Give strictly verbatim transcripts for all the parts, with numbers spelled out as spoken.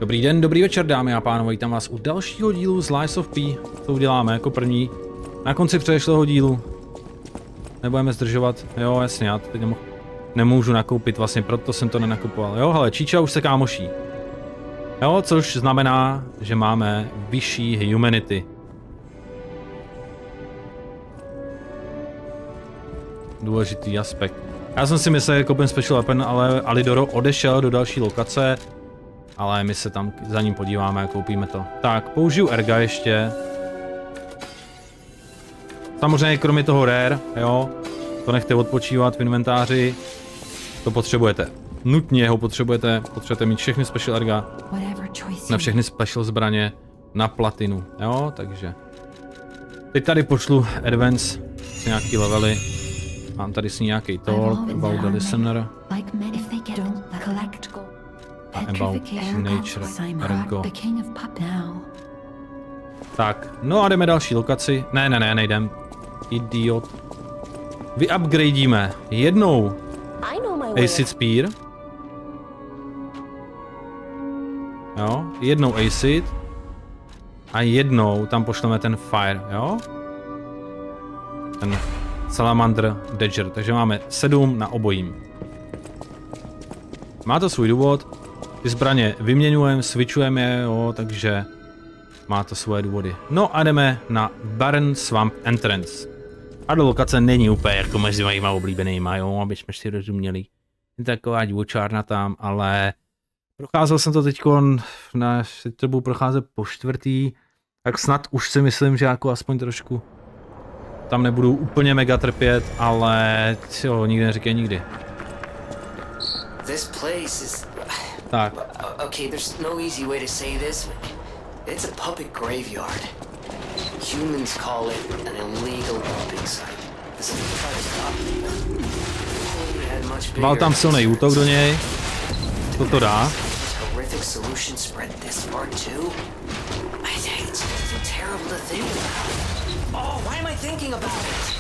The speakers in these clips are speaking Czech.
Dobrý den, dobrý večer, dámy a pánové, vítám vás u dalšího dílu z Lies of P. Co uděláme jako první? Na konci předešlého dílu. Nebudeme zdržovat, jo jasně, já teď nemohu, nemůžu nakoupit, vlastně proto jsem to nenakupoval. Jo, hele, Číča už se kámoší. Jo, což znamená, že máme vyšší humanity. Důležitý aspekt. Já jsem si myslel, že koupím special weapon, ale Alidoro odešel do další lokace. Ale my se tam za ním podíváme a koupíme to. Tak, použiju Erga ještě. Samozřejmě kromě toho rare, jo. To nechte odpočívat v inventáři. To potřebujete. Nutně ho potřebujete. Potřebujete mít všechny special Erga. Na všechny special zbraně. Na platinu, jo, takže. Teď tady pošlu Advance s nějaký levely. Mám tady s ní nějaký talk about the listener. About nature, Ergo. Tak, no a jdeme další lokaci. Ne, ne, ne, nejdem. Idiot. Vyupgradíme jednou Acid Spear. Jo, jednou Acid. A jednou tam pošleme ten Fire, jo? Ten Salamander Dagger, takže máme sedm na obojím. Má to svůj důvod. Ty zbraně vyměňujeme, switchujeme je, jo, takže má to svoje důvody. No a jdeme na Barren Swamp Entrance. A do lokace není úplně jako mezi mojima oblíbenýma, jo, aby jsme si rozuměli. Je taková divočárna tam, ale procházel jsem to teďko, na, to budu procházet po čtvrtý, tak snad už si myslím, že jako aspoň trošku tam nebudu úplně mega trpět, ale jo, nikdy neříkej nikdy. This place is Tak. Okay, there's no easy way to say this. It's a puppet graveyard. Humans call it an illegal dumping site. This is try to stop. Val tam silný útok do něj. Co to dá? Horrific solution spread this far too. I think it's just terrible to think about. Oh, why am I thinking about it?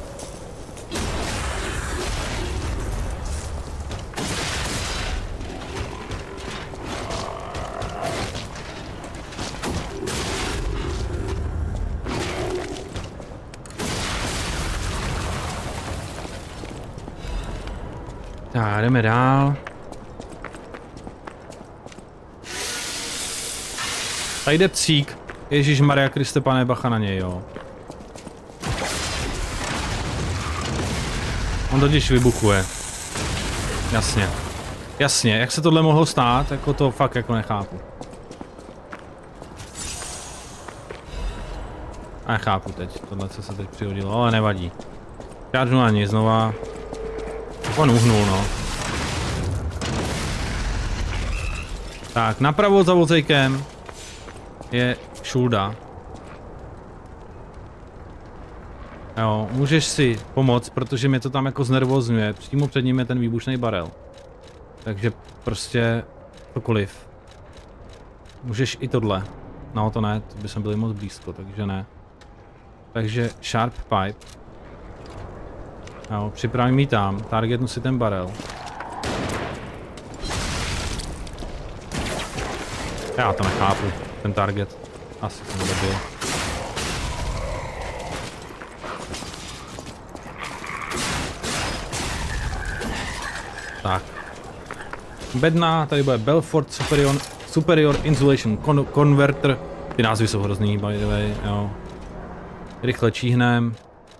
Tak, jdeme dál. Tady jde psík. Ježišmarja Kriste, pane, bacha na něj, jo. On totiž vybuchuje. Jasně. Jasně, jak se tohle mohlo stát, jako to fakt jako nechápu. A nechápu teď, tohle co se teď přihodilo, ale nevadí. Žádnou ani znova. On uhnul, no. Tak, napravo za vozejkem je šulda. Jo, můžeš si pomoct, protože mě to tam jako znervozňuje. Přímo před ním je ten výbušný barel. Takže prostě cokoliv. Můžeš i tohle. No to ne, to by jsme byli moc blízko, takže ne. Takže Sharp Pipe. Jo, připravím ji tam, targetnu si ten barel. Já to nechápu, ten target. Asi jsem dobil. Tak. Bedna, tady bude Belfort Superior, Superior Insulation Con Converter. Ty názvy jsou hrozný, by the way, jo. Rychle číhnem.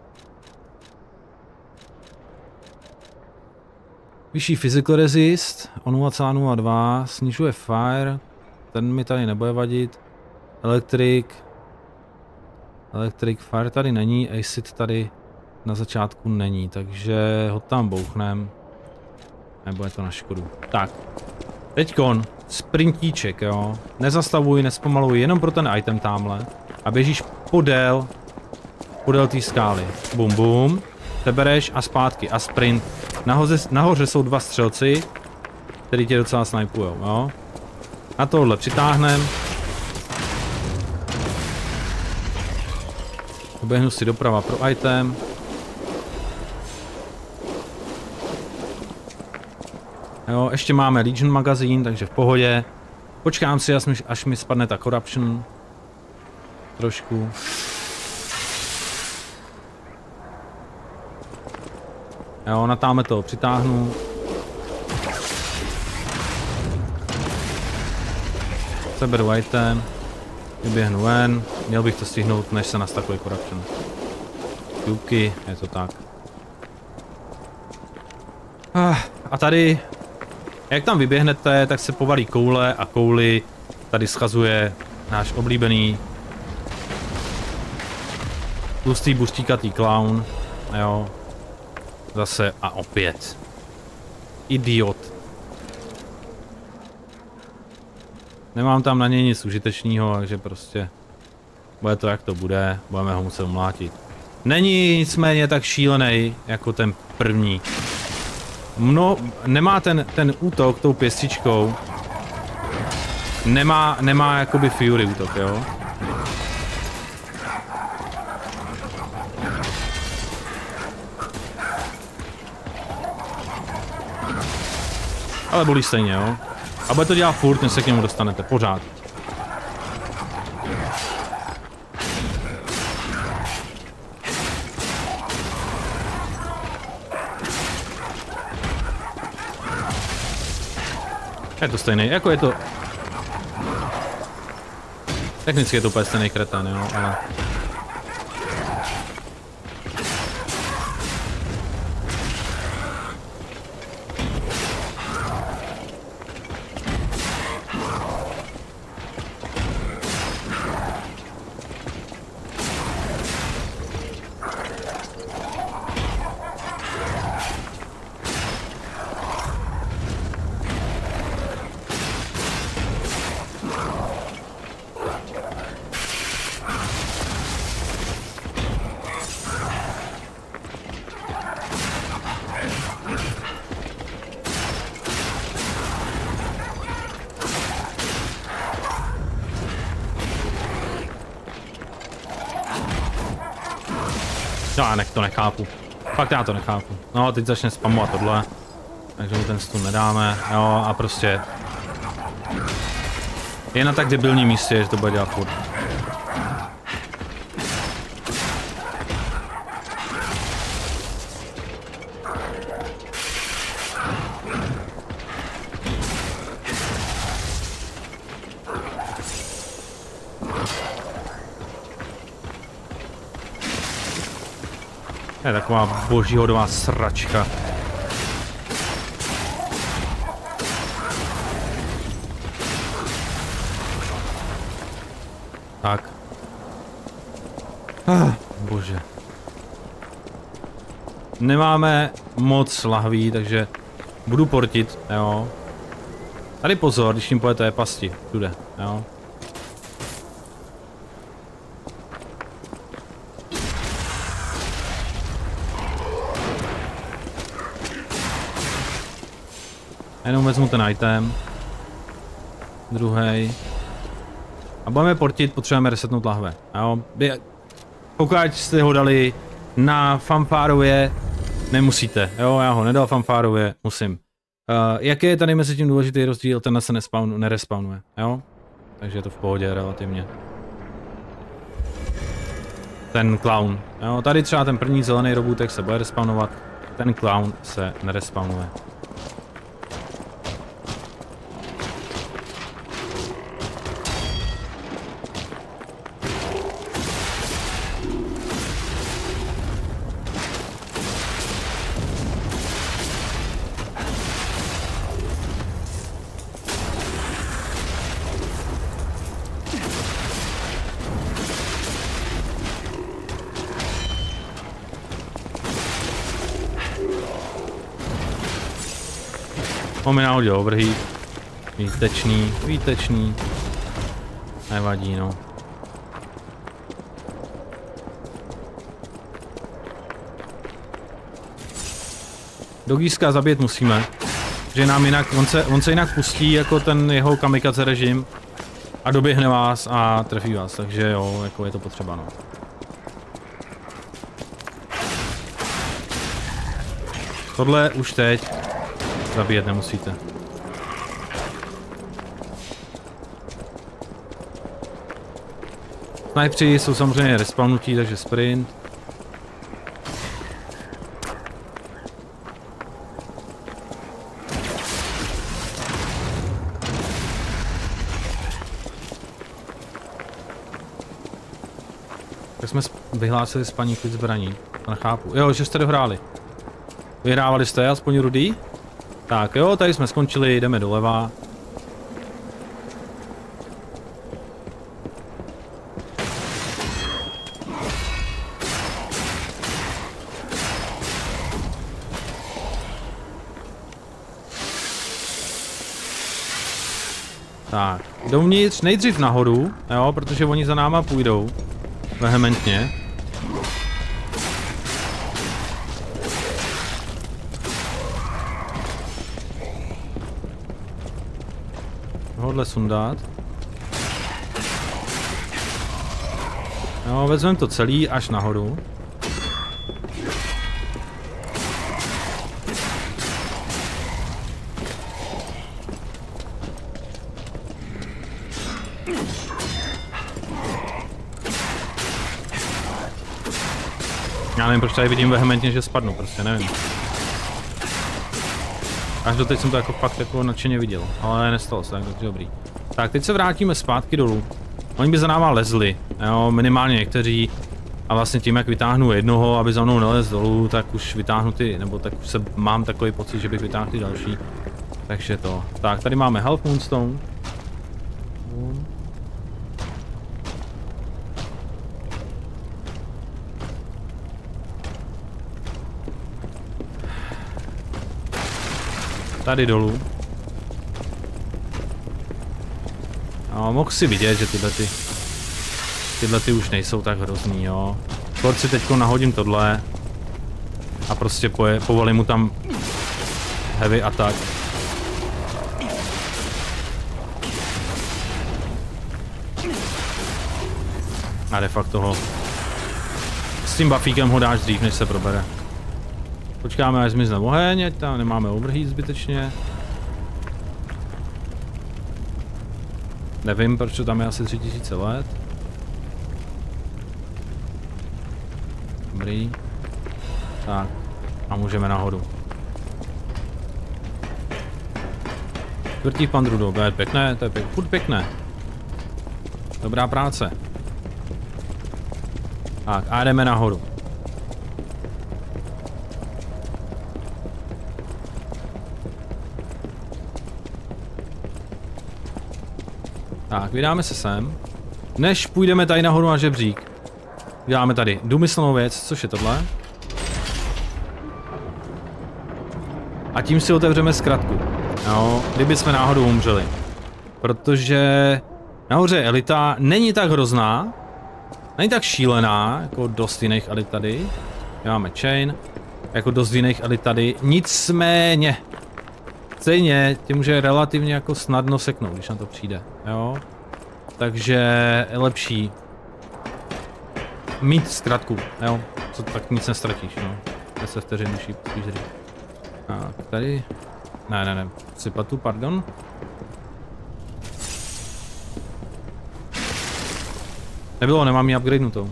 Vyšší physical resist o nula celá nula dva, snižuje fire, ten mi tady nebude vadit. Electric, Electric fire tady není, acid tady na začátku není, takže ho tam bouchnem. Nebo je to na škodu. Tak, teďkon, sprintíček, jo. Nezastavuj, nespomaluj, jenom pro ten item tamhle. A běžíš podél, podél té skály. Bum bum, sebereš a zpátky a sprint. Nahoře, nahoře jsou dva střelci, který tě docela snipujou, jo. Na tohle přitáhnem. Oběhnu si doprava pro item. Jo, ještě máme Legion magazín, takže v pohodě. Počkám si, až mi, až mi spadne ta corruption. Trošku. Jo, natáme to, přitáhnu. Seberu item. Vyběhnu ven. Měl bych to stihnout, než se nastakuje corruption. Juky, je to tak. A tady, jak tam vyběhnete, tak se povalí koule a kouli tady schazuje náš oblíbený tlustý buřtíkatý clown. Jo. Zase a opět. Idiot. Nemám tam na něj nic užitečného, takže prostě bude to jak to bude, budeme ho muset umlátit. Není nicméně tak šílený jako ten první. Mno, nemá ten, ten útok tou pěstičkou, nemá, nemá jakoby Fury útok, jo. Ale bolí stejně, jo. A bude to dělat furt, než se k němu dostanete, pořád. Je to stejný, jako je to... Technicky je to úplně stejný kretán, jo, ale... Já ne, to nechápu. Fakt já to nechápu. No, teď začne spamovat tohle. Takže mu ten stun nedáme. Jo, a prostě... Je na tak debilním místě, že to bude dělat furt. Je taková božíhodová sračka. Tak. Ah, bože. Nemáme moc lahví, takže budu portit, jo. Tady pozor, když jim pojete pasti, tude, jo. Jenom vezmu ten item. Druhý. A budeme portit, potřebujeme resetnout lahve. Jo? Pokud jste ho dali na fanfárově, nemusíte. Jo, já ho nedal fanfárově, musím. Uh, jaký je tady mezi tím důležitý rozdíl? Ten se nespawn, nerespawnuje. Jo? Takže je to v pohodě relativně. Ten clown. Jo? Tady třeba ten první zelený robůtek se bude respawnovat. Ten clown se nerespawnuje. On mi nahodil overheat. Výtečný, výtečný. Nevadí, no. Dogíska zabít musíme. Že nám jinak, on se, on se jinak pustí jako ten jeho kamikaze režim. A doběhne vás a trefí vás, takže jo, jako je to potřeba, no. Tohle už teď zabíjet nemusíte. Snipři jsou samozřejmě respawnutí, takže sprint. Tak jsme vyhlásili spaní klid zbraní. To nechápu. Jo, že jste dohráli. Vyhrávali jste aspoň rudý? Tak jo, tady jsme skončili, jdeme doleva. Tak, dovnitř, nejdřív nahoru, jo, protože oni za náma půjdou. Vehementně. Tohle sundat. Jo, vezmeme to celý až nahoru. Já nevím, proč tady vidím vehementně, že spadnu, prostě nevím. Až doteď jsem to jako fakt jako nadšeně viděl, ale nestalo se, takže dobrý. Tak, teď se vrátíme zpátky dolů. Oni by za náma lezli, jo, minimálně někteří. A vlastně tím, jak vytáhnu jednoho, aby za mnou nelez dolů, tak už vytáhnu ty, nebo tak už se mám takový pocit, že bych vytáhl ty další. Takže to. Tak, tady máme Half Moonstone. Tady dolů. No, mohl si vidět, že tyhle ty, tyhle ty už nejsou tak hrozný, jo. Skoro si teďko nahodím tohle a prostě poje, povolím mu tam heavy attack. A de facto ho s tím buffíkem ho dáš dřív, než se probere. Počkáme, až zmizne oheň, ať tam nemáme overheat zbytečně. Nevím, proč tam je asi tři tisíce let. Dobrý. Tak, a můžeme nahoru. Čtvrtý pandrudo, to je pěkné, to je pěkné, furt pěkné. Dobrá práce. Tak, a jdeme nahoru. Tak, vydáme se sem. Než půjdeme tady nahoru na žebřík. Děláme tady důmyslnou věc, což je tohle. A tím si otevřeme zkratku. Jo, kdyby jsme náhodou umřeli. Protože nahoře elita není tak hrozná. Není tak šílená, jako dost jiných elit tady. Máme chain. Jako dost jiných elit tady. Nicméně. Stejně tě může relativně jako snadno seknout, když na to přijde, jo. Takže je lepší mít zkratku, jo. Co tak nic nestratíš, no. deset vteřin musí spíš říct. Tak, tady. Ne, ne, ne. Sypat tu, pardon. Nebylo, nemám ji upgradenutou.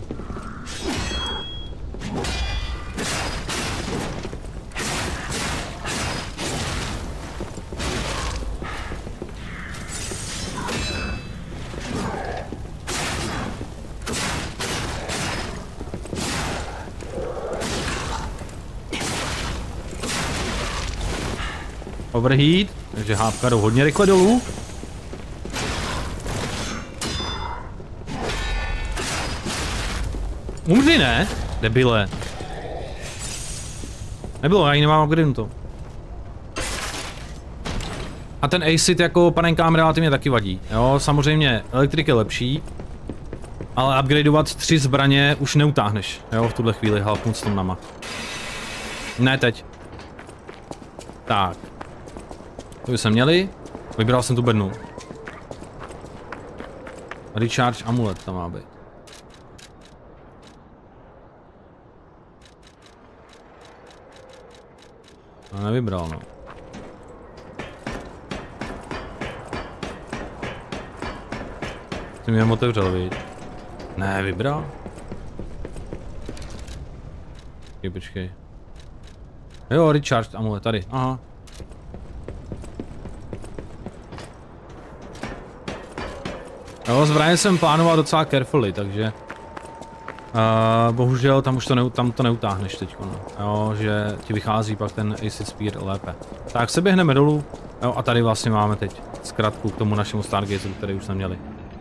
Overheat, takže hápka jdou hodně rychle dolů. Umři, ne? Debile. Nebylo, já ji nemám upgradenutou. A ten acid jako panenkám relativně taky vadí. Jo, samozřejmě elektrik je lepší. Ale upgradeovat tři zbraně už neutáhneš, jo, v tuhle chvíli Half Moonstonama. Ne teď. Tak. To bychom měli. Vybral jsem tu bednu. Recharge amulet tam má být. No, nevybral, no. Ty mě otevřel, viď? Ne, vybral. Počkej, počkej. Jo, recharge amulet, tady, aha. Jo, zbraně jsem plánoval docela carefully, takže... Uh, bohužel tam už to, ne, tam to neutáhneš teď, no. Jo, že ti vychází pak ten acid spear lépe. Tak se běhneme dolů, jo, a tady vlastně máme teď zkratku k tomu našemu Stargateu, který už jsme měli.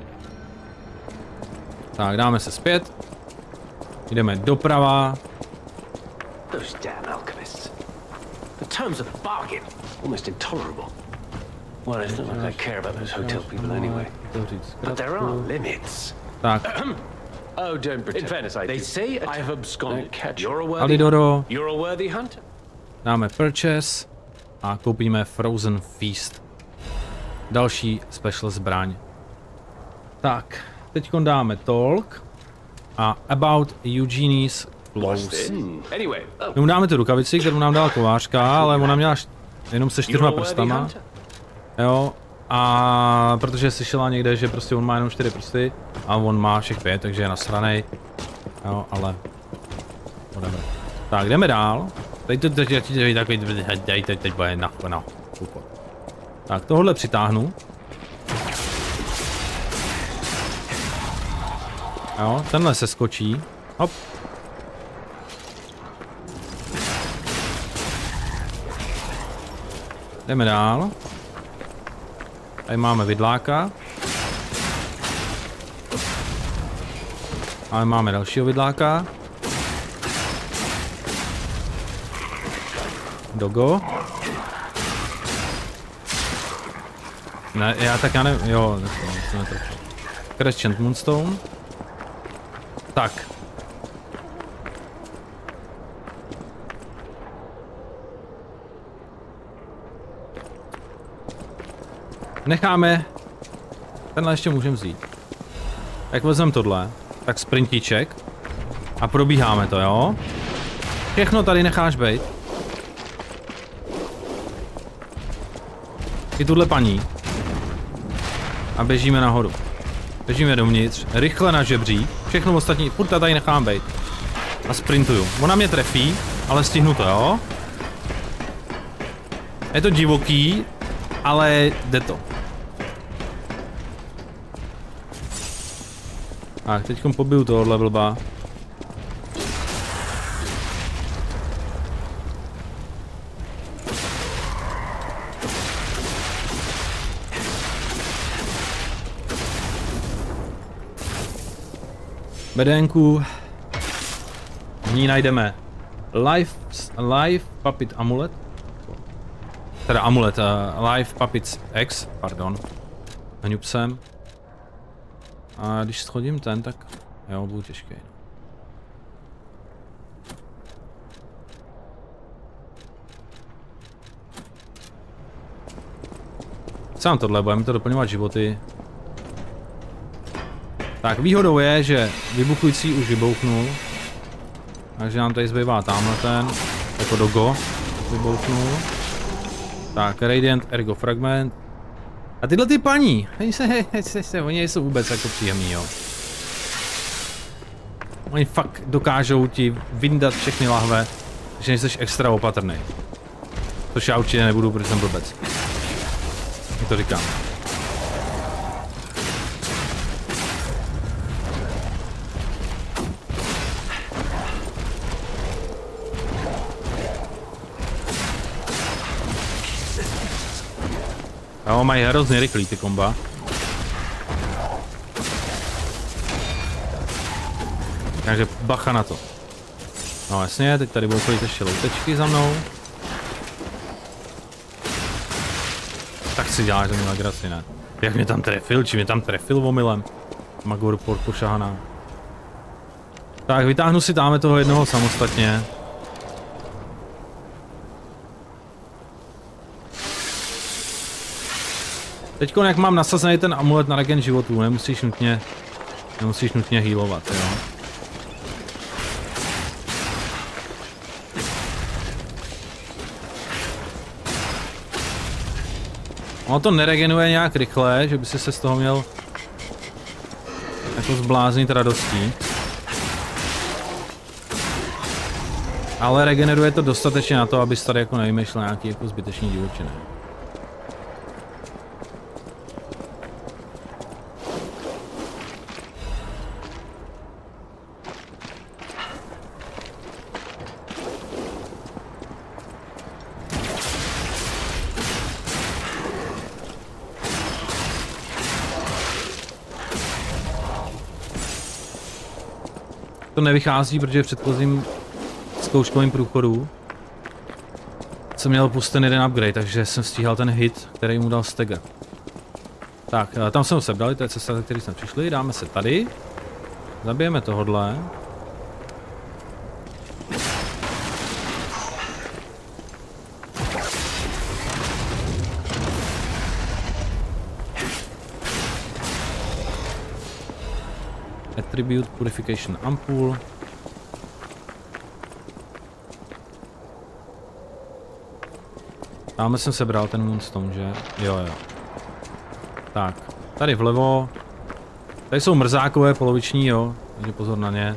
Tak, dáme se zpět. Jdeme doprava. Those damn alchemists. The terms of the bargain, almost intolerable. Well, it's not like I care about those hotel people anyway. But there are limits. Tak. Oh, don't pretend. In fairness, I They say I have absconded. Catch. You're a worthy. Alidoro. You're a worthy hunter. Dáme purchase a koupíme Frozen Feast. Další special zbraň. Tak, teď dáme talk a about Eugenie's clothes. Anyway, My mu dáme tu rukavici, kterou nám dala kovářka, ale ona měla jenom se čtyřma prstama. Jo, a protože slyšela někde, že prostě on má jenom čtyři prsty a on má všech pět, takže je nasranej. Jo, ale... Whatever. Tak, jdeme dál. Teď to teď takový, teď teď teď bude na, na, tak, tohle přitáhnu. Jo, tenhle se skočí. Hop. Jdeme dál. Tady máme vidláka. Ale máme dalšího vidláka. Dogo. Ne, já tak já nevím, jo, to netrefil. Crescent Moonstone. Tak. Necháme, tenhle ještě můžeme vzít. Jak vezmeme tohle, tak sprintíček a probíháme to, jo? Všechno tady necháš bejt. I tuhle paní. A běžíme nahoru. Běžíme dovnitř, rychle na žebřík, všechno ostatní, furt tady nechám bejt. A sprintuju. Ona mě trefí, ale stihnu to, jo? Je to divoký, ale jde to. Tak, teďkom pobiju tohohle blba. Bedenku. V ní najdeme Life, life Puppet Amulet. Teda amulet, uh, Life Puppets X, pardon. Hňup sem. A když schodím ten, tak jo, budu těžký. Sám tohle, budeme to doplňovat životy. Tak výhodou je, že vybuchující už vybouchnul. Takže nám tady zbývá tamhle ten, jako Dogo, vybouchnul. Tak, Radiant Ergo Fragment. A tyhle ty paní, oni se, se, se, oni jsou vůbec jako příjemný, jo. Oni fakt dokážou ti vyndat všechny lahve, že nejseš extra opatrný. Což já určitě nebudu, protože jsem blbec. Jak to říkám. Jo, mají hrozně rychlý ty komba. Takže bacha na to. No jasně, teď tady budou chodit ještě loutečky za mnou. Tak si děláš, že mi legraci, ne? Jak mě tam trefil, či mě tam trefil omylem? Magor pošahaná. Tak, vytáhnu si dáme toho jednoho samostatně. Teďko, jak mám nasazený ten amulet na regen životů, nemusíš nutně, nemusíš nutně healovat, jo. Ono to neregenuje nějak rychle, že by si se z toho měl jako zbláznit radostí. Ale regeneruje to dostatečně na to, abys tady jako nevymýšlel nějaký jako zbytečný divočiny. To nevychází, protože v předchozím zkouškovým průchodu jsem měl plus ten jeden upgrade, takže jsem stíhal ten hit, který mu dal Stagger. Tak, tam jsem se dali, to je cesta, ze který jsme přišli, dáme se tady. Zabijeme tohodle. Attribute Purification Ampul. Tamhle jsem sebral ten Moonstone, že? Jo, jo. Tak, tady vlevo. Tady jsou mrzákové poloviční, jo. Takže pozor na ně.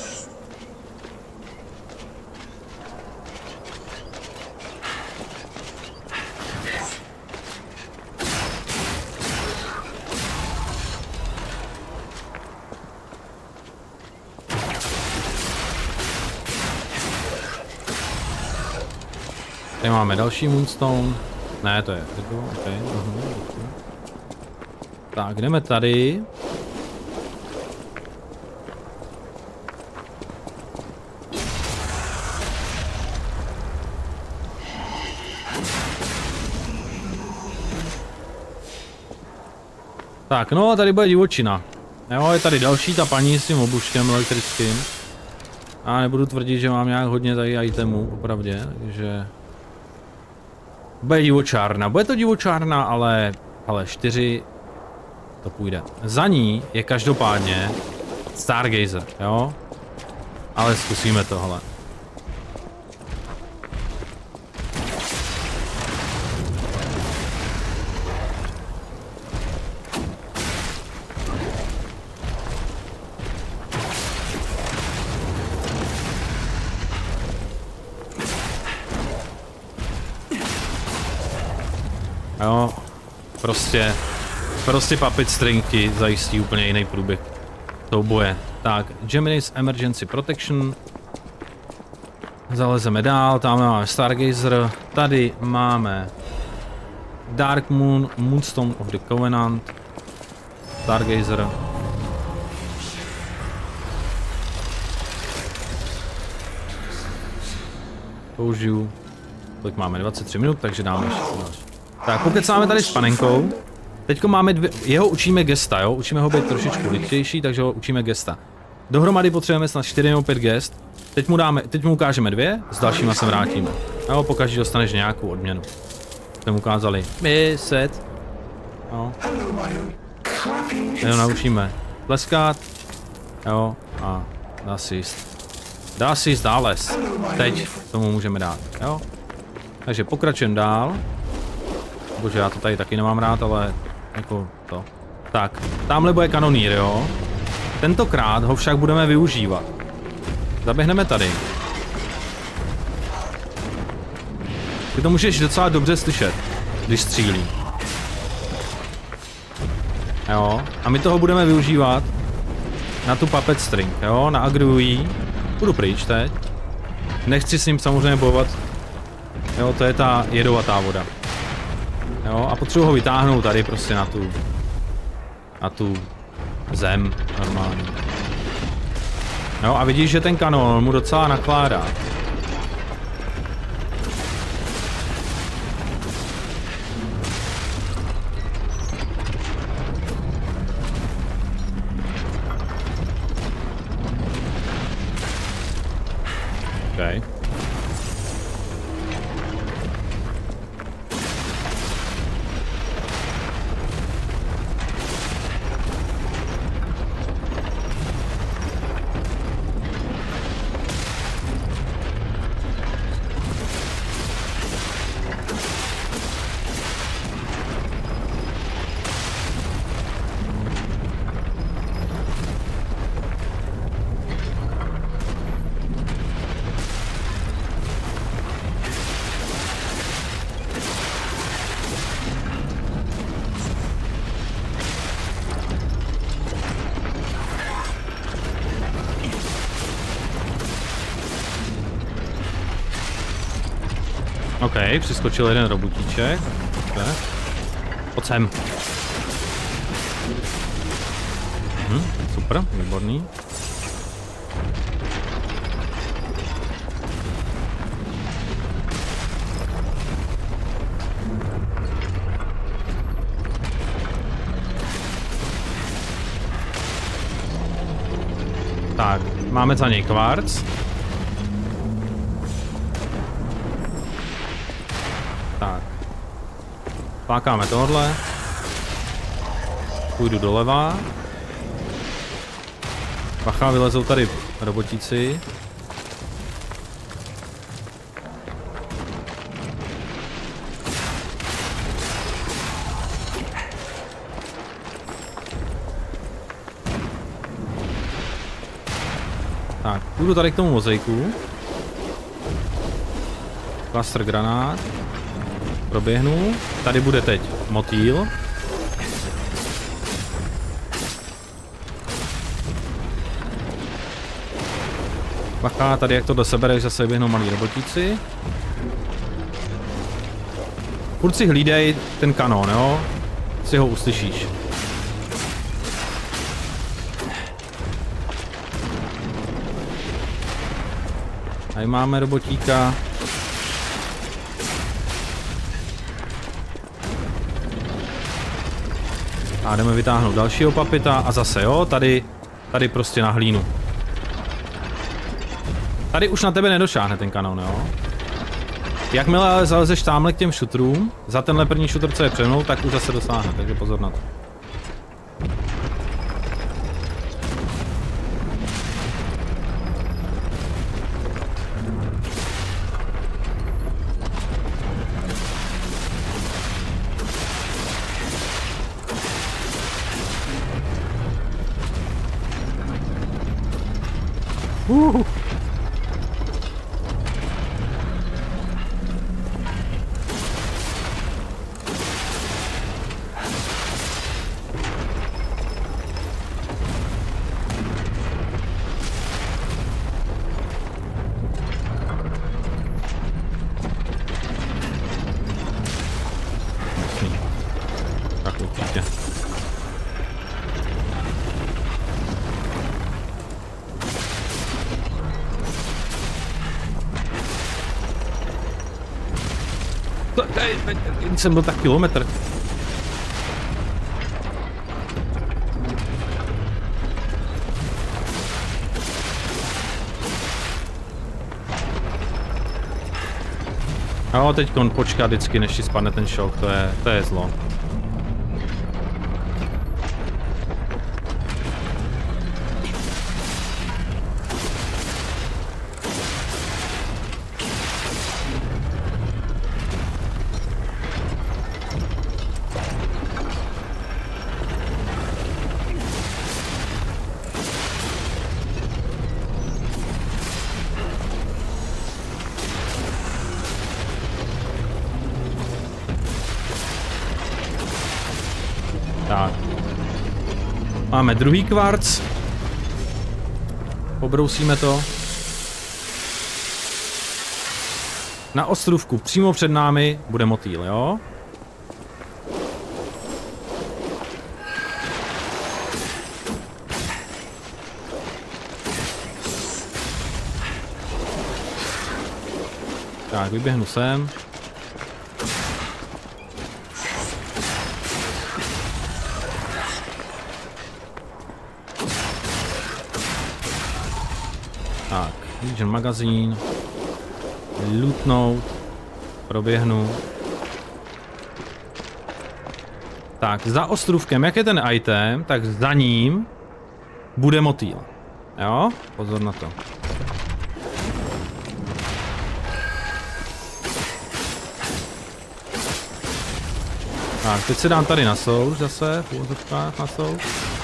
Tady máme další Moonstone. Ne, to je. Okay. Uh-huh. Tak, jdeme tady. Tak, no a tady bude divočina. Jo, je tady další ta paní s tím obuškem elektrickým. A nebudu tvrdit, že mám nějak hodně tady itemů, opravdě, takže... Bude divočárna, bude to divočárna, ale, ale čtyři to půjde. Za ní je každopádně Stargazer, jo? Ale zkusíme tohle. Jo, prostě, prostě puppet stringky zajistí úplně jiný průběh souboje. Tak, Gemini's Emergency Protection. Zalezeme dál, tam máme Stargazer, tady máme Dark Moon, Moonstone of the Covenant, Stargazer. Použiju, kolik máme, dvacet tři minut, takže dáme ještě další. Tak, pokecáme tady s panenkou. Teďko máme dvě, jeho učíme gesta, jo, učíme ho být trošičku rychlejší, takže ho učíme gesta. Dohromady potřebujeme snad čtyři nebo pět gest. Teď mu dáme, teď mu ukážeme dvě, s dalšíma se vrátíme. Jo, pokaždé dostaneš nějakou odměnu. Jsme mu ukázali set. Jo. Teď ho naučíme tleskat. Jo, a dá si jíst. Dá si jíst dále. Teď tomu můžeme dát, jo. Takže pokračujeme dál. Bože, já to tady taky nemám rád, ale jako to. Tak, tamhle bude kanonýr, jo. Tentokrát ho však budeme využívat. Zaběhneme tady. Ty to můžeš docela dobře slyšet, když střílí. Jo, a my toho budeme využívat na tu puppet string, jo, na agrují. Budu pryč teď. Nechci s ním samozřejmě bojovat. Jo, to je ta jedovatá voda. Jo, a potřebuji ho vytáhnout tady prostě na tu, na tu zem normálně. Jo, a vidíš, že ten kanon mu docela nakládá. Okay. OK, přiskočil jeden robotíček. Okay. Pojď sem. Hm, super, výborný. Tak, máme za něj kvarc. Tak. Pákáme tohle. Půjdu doleva. Bacha, vylezou tady robotíci. Tak, půjdu tady k tomu mozaiku. Cluster granát. Proběhnu. Tady bude teď motýl. Bacha, tady jak to do sebereš, zase běhnou malí robotíci. Furt si hlídej ten kanón, jo? Si ho uslyšíš. Tady máme robotíka. A jdeme vytáhnout dalšího papita a zase jo, tady, tady prostě na hlínu. Tady už na tebe nedošáhne ten kanon, jo. Jakmile ale zalezeš tamhle k těm šutrům, za tenhle první šutr, co je přemnou, tak už zase dosáhne, takže pozor na to. Uh. Tak určitě. Jsem byl tak kilometr. Jo, teď počkat vždycky, než ti spadne ten šok, to je, to je zlo. Tak. Máme druhý kvarc. Pobrousíme to. Na ostrůvku přímo před námi bude motýl, jo? Tak, vyběhnu sem. Tak, Legion magazín. Lootnout. Proběhnu. Tak, za ostrůvkem, jak je ten item, tak za ním bude motýl. Jo? Pozor na to. Tak, teď se dám tady na souš zase, v úvozovkách na souš.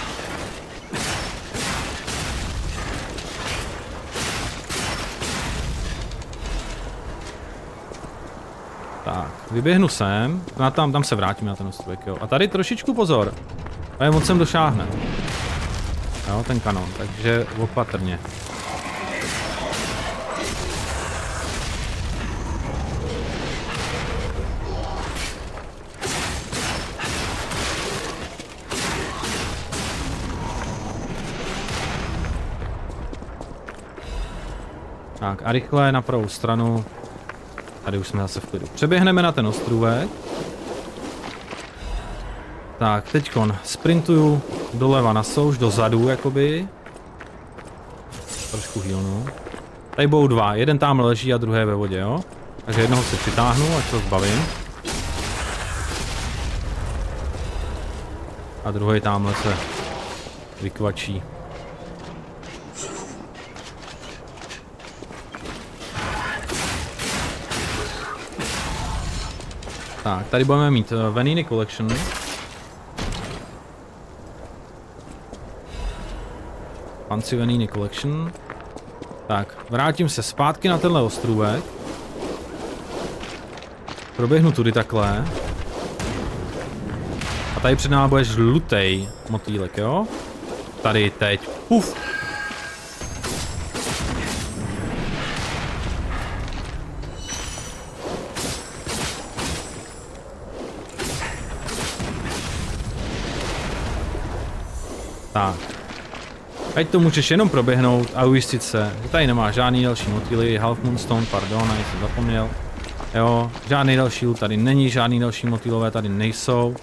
Tak, vyběhnu sem, a tam, tam se vrátíme na ten ostrůvek, jo. A tady trošičku pozor, a je moc sem došáhne. Jo, ten kanon, takže opatrně. Tak a rychle na pravou stranu. Tady už jsme zase v klidu. Přeběhneme na ten ostrůvek. Tak, teďkon sprintuju doleva na souš, dozadu jakoby. Trošku healnu. Tady budou dva, jeden tam leží a druhý ve vodě, jo? Takže jednoho si přitáhnu, ať to zbavím. A druhý tamhle se vykvačí. Tak, tady budeme mít uh, Vanini Collection. Fancy Vanini Collection. Tak, vrátím se zpátky na tenhle ostrůvek. Proběhnu tudy takhle. A tady před námi bude žlutej motýlek, jo? Tady teď. Puf! Tak. Ať to můžeš jenom proběhnout a ujistit se, že tady nemá žádný další motýly, Half Moonstone, pardon, já jsem zapomněl. Jo, žádný další loot tady není, žádný další motýlové tady nejsou.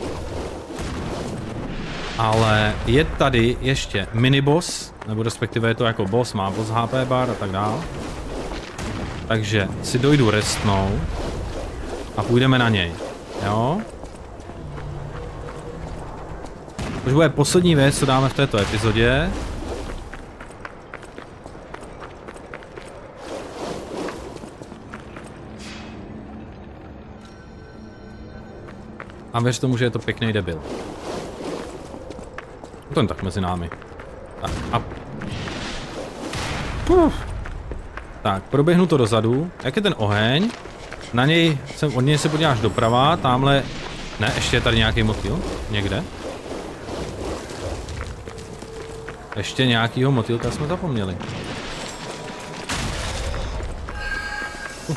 Ale je tady ještě miniboss, nebo respektive je to jako boss, má boss H P bar a tak dále. Takže si dojdu restnout a půjdeme na něj, jo. Což bude poslední věc, co dáme v této epizodě. A věř tomu, že je to pěkný debil. To jen tak mezi námi. Tak a... Puf. Tak, proběhnu to dozadu. Jak je ten oheň? Na něj, jsem, od něj se podíváš doprava, tamhle... Ne, ještě je tady nějaký motýl? Někde? Ještě nějakýho motýlka jsme zapomněli. Uh.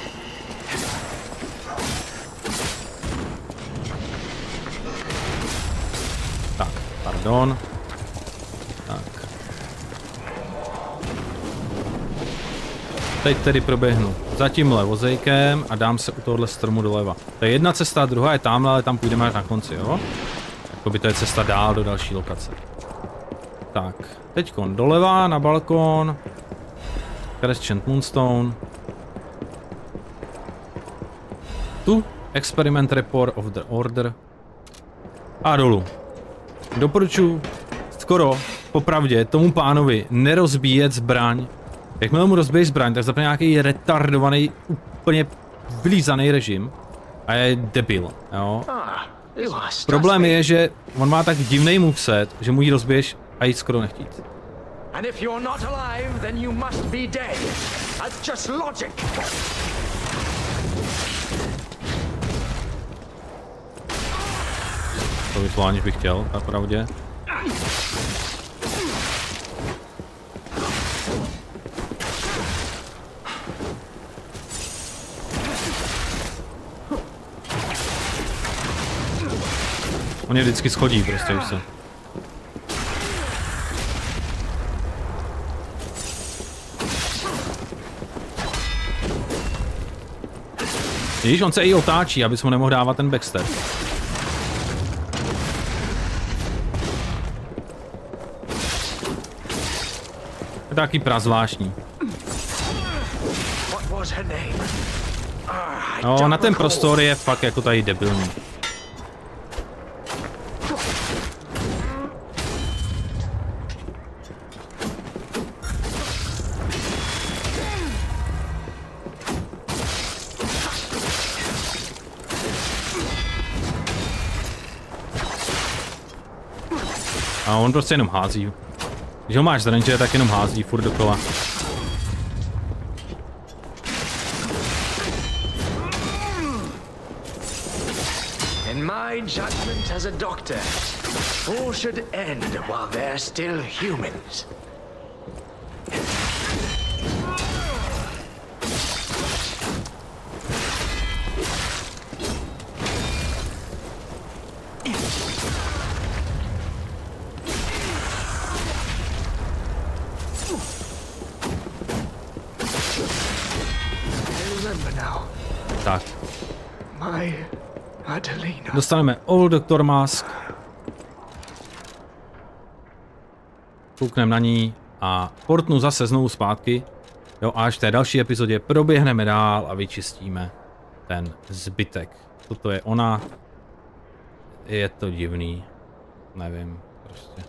Tak, pardon. Tak. Teď tedy proběhnu za tímhle vozejkem a dám se u tohohle stromu doleva. To je jedna cesta, druhá je tamhle, ale tam půjdeme až na konci, jo? Jakoby to je cesta dál do další lokace. Tak, teďkon doleva na balkón. Crescent Moonstone. Tu Experiment Report of the Order. A dolů. Doporučuji skoro popravdě tomu pánovi nerozbíjet zbraň. Jakmile mu rozbiješ zbraň, tak zapne nějaký retardovaný, úplně vylízaný režim. A je debil, jo. Problém je, že on má tak divný moveset, že mu ji rozbiješ a jít skoro nechtít. And if you're not alive, then you must be dead. That's just logic. To vyšlo, aniž bych chtěl, na pravdě. On je vždycky schodí, prostě už se. Víš, on se i otáčí, abys mu nemohl dávat ten backstep. Je taky prazvláštní. No, na ten prostor je fakt jako tady debilní. A on prostě jenom hází. Když ho máš zranče, tak jenom hází furt dokola. In my judgment as a doctor, all should end while they're still humans. Goodbye, Adelina. Dostaneme Old Doctor Mask. Koukneme na ní a portnu zase znovu zpátky. Jo, a až v té další epizodě proběhneme dál a vyčistíme ten zbytek. Toto je ona. Je to divný. Nevím, prostě.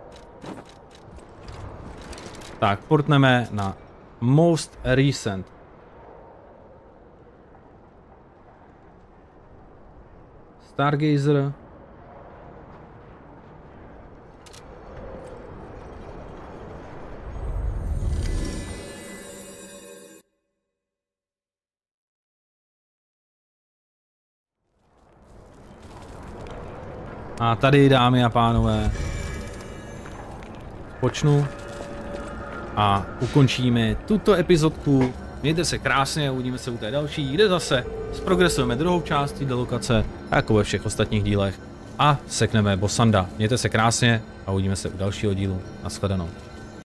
Tak, portneme na Most Recent. Stargazer. A tady, dámy a pánové, počnu a ukončíme tuto epizodku. Mějte se krásně, uvidíme se u té další, kde zase zprogresujeme druhou část té lokace, jako ve všech ostatních dílech, a sekneme Bossanda. Mějte se krásně a uvidíme se u dalšího dílu. Nashledanou.